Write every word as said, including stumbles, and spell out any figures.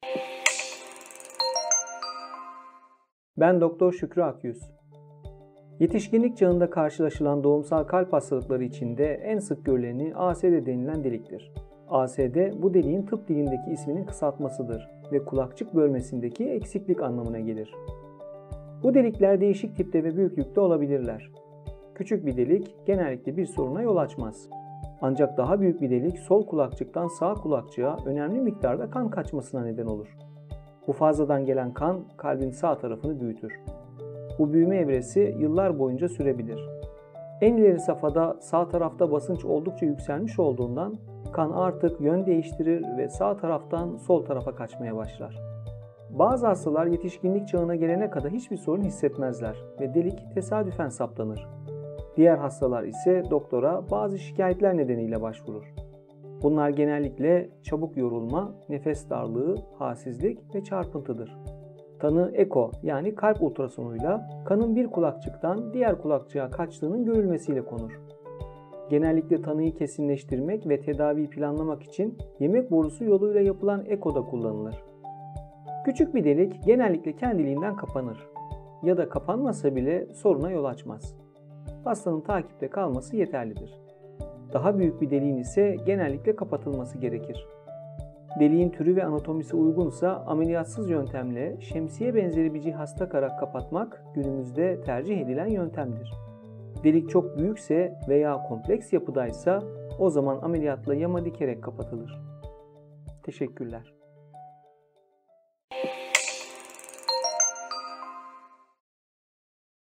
Ben Doktor Şükrü Akyüz. Yetişkinlik çağında karşılaşılan doğumsal kalp hastalıkları içinde en sık görüleni A S D denilen deliktir. A S D bu deliğin tıp dilindeki isminin kısaltmasıdır ve kulakçık bölmesindeki eksiklik anlamına gelir. Bu delikler değişik tipte ve büyüklükte olabilirler. Küçük bir delik genellikle bir soruna yol açmaz. Ancak daha büyük bir delik sol kulakçıktan sağ kulakçığa önemli miktarda kan kaçmasına neden olur. Bu fazladan gelen kan kalbin sağ tarafını büyütür. Bu büyüme evresi yıllar boyunca sürebilir. En ileri safhada sağ tarafta basınç oldukça yükselmiş olduğundan kan artık yön değiştirir ve sağ taraftan sol tarafa kaçmaya başlar. Bazı hastalar yetişkinlik çağına gelene kadar hiçbir sorun hissetmezler ve delik tesadüfen saptanır. Diğer hastalar ise doktora bazı şikayetler nedeniyle başvurur. Bunlar genellikle çabuk yorulma, nefes darlığı, halsizlik ve çarpıntıdır. Tanı eko yani kalp ultrasonuyla kanın bir kulakçıktan diğer kulakçığa kaçtığının görülmesiyle konur. Genellikle tanıyı kesinleştirmek ve tedaviyi planlamak için yemek borusu yoluyla yapılan eko da kullanılır. Küçük bir delik genellikle kendiliğinden kapanır ya da kapanmasa bile soruna yol açmaz. Hastanın takipte kalması yeterlidir. Daha büyük bir deliğin ise genellikle kapatılması gerekir. Deliğin türü ve anatomisi uygunsa ameliyatsız yöntemle şemsiye benzeri bir cihaz takarak kapatmak günümüzde tercih edilen yöntemdir. Delik çok büyükse veya kompleks yapıdaysa o zaman ameliyatla yama dikerek kapatılır. Teşekkürler.